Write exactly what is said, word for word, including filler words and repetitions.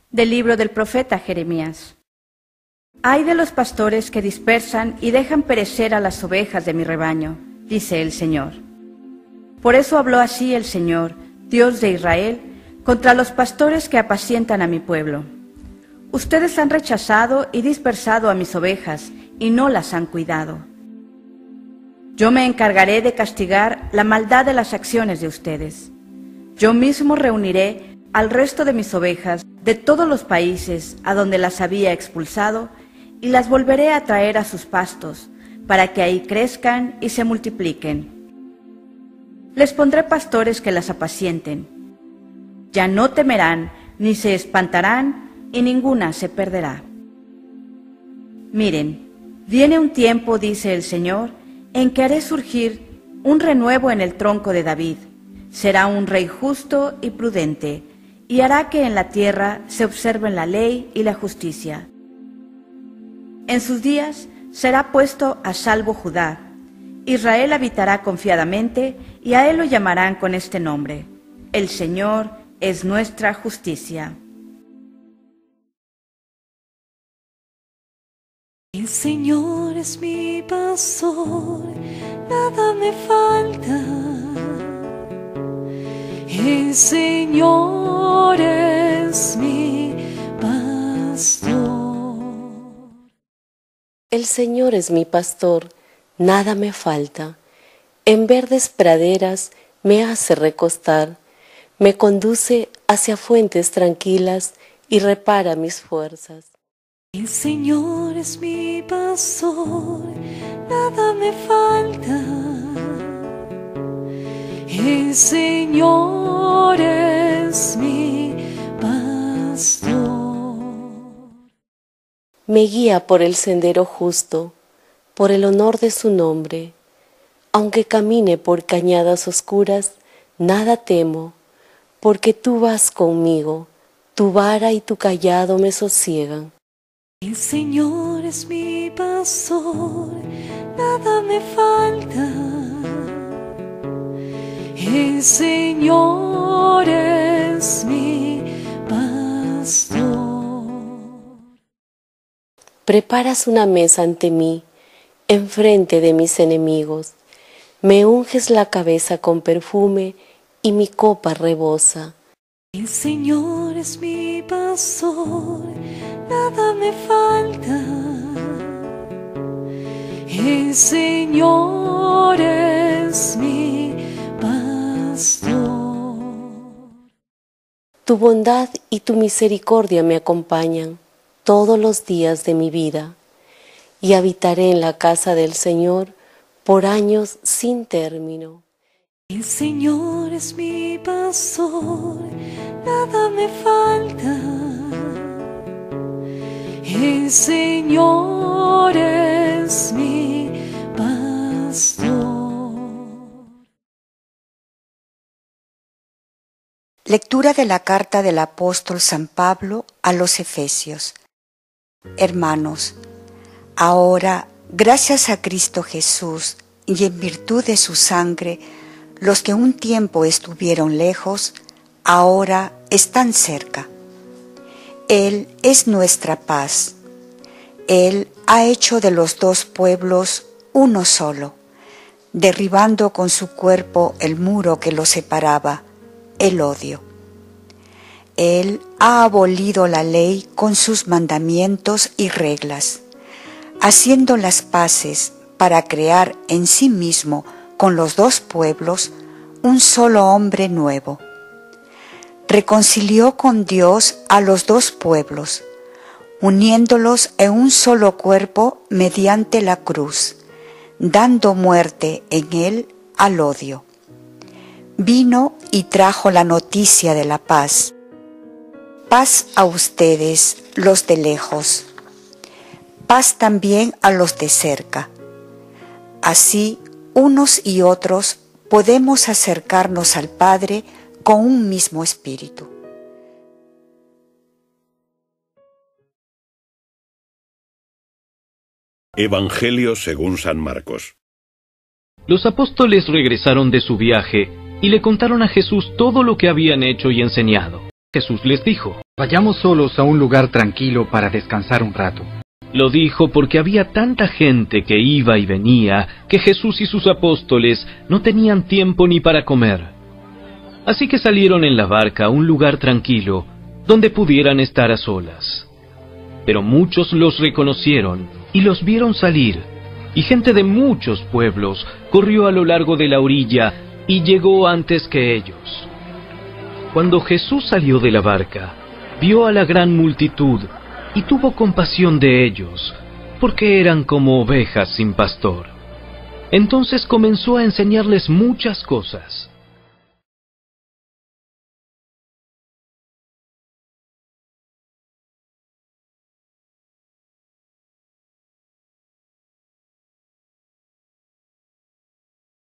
Del libro del profeta Jeremías. Ay de los pastores que dispersan y dejan perecer a las ovejas de mi rebaño, dice el Señor. Por eso habló así el Señor, Dios de Israel, contra los pastores que apacientan a mi pueblo. Ustedes han rechazado y dispersado a mis ovejas, y no las han cuidado. Yo me encargaré de castigar la maldad de las acciones de ustedes. Yo mismo reuniré al resto de mis ovejas de todos los países a donde las había expulsado, y las volveré a traer a sus pastos, para que ahí crezcan y se multipliquen. Les pondré pastores que las apacienten. Ya no temerán, ni se espantarán, y ninguna se perderá. Miren, viene un tiempo, dice el Señor, en que haré surgir un renuevo en el tronco de David. Será un rey justo y prudente, y hará que en la tierra se observen la ley y la justicia. En sus días será puesto a salvo Judá. Israel habitará confiadamente, y a él lo llamarán con este nombre: El Señor es nuestra justicia. El Señor es mi pastor, nada me falta. El Señor es mi pastor. El Señor es mi pastor, nada me falta. En verdes praderas me hace recostar, me conduce hacia fuentes tranquilas y repara mis fuerzas. El Señor es mi pastor, nada me falta. El Señor es mi pastor. Me guía por el sendero justo, por el honor de su nombre. Aunque camine por cañadas oscuras, nada temo, porque tú vas conmigo, tu vara y tu cayado me sosiegan. El Señor es mi pastor, nada me falta. El Señor es mi pastor. Preparas una mesa ante mí, enfrente de mis enemigos. Me unges la cabeza con perfume y mi copa rebosa. El Señor es mi pastor, nada me falta. El Señor es mi pastor. Tu bondad y tu misericordia me acompañan todos los días de mi vida, y habitaré en la casa del Señor por años sin término. El Señor es mi pastor, nada me falta. El Señor es mi pastor. Lectura de la carta del apóstol San Pablo a los Efesios. Hermanos, ahora, gracias a Cristo Jesús y en virtud de su sangre, los que un tiempo estuvieron lejos, ahora están cerca. Él es nuestra paz. Él ha hecho de los dos pueblos uno solo, derribando con su cuerpo el muro que los separaba, el odio. Él ha abolido la ley con sus mandamientos y reglas, haciendo las paces para crear en sí mismo con los dos pueblos un solo hombre nuevo. Reconcilió con Dios a los dos pueblos, uniéndolos en un solo cuerpo mediante la cruz, dando muerte en él al odio. Vino y trajo la noticia de la paz. Paz a ustedes, los de lejos. Paz también a los de cerca. Así, unos y otros podemos acercarnos al Padre con un mismo espíritu. Evangelio según San Marcos. Los apóstoles regresaron de su viaje y le contaron a Jesús todo lo que habían hecho y enseñado. Jesús les dijo: Vayamos solos a un lugar tranquilo para descansar un rato. Lo dijo porque había tanta gente que iba y venía que Jesús y sus apóstoles no tenían tiempo ni para comer. Así que salieron en la barca a un lugar tranquilo donde pudieran estar a solas. Pero muchos los reconocieron y los vieron salir, y gente de muchos pueblos corrió a lo largo de la orilla y llegó antes que ellos. Cuando Jesús salió de la barca, vio a la gran multitud y tuvo compasión de ellos, porque eran como ovejas sin pastor. Entonces comenzó a enseñarles muchas cosas.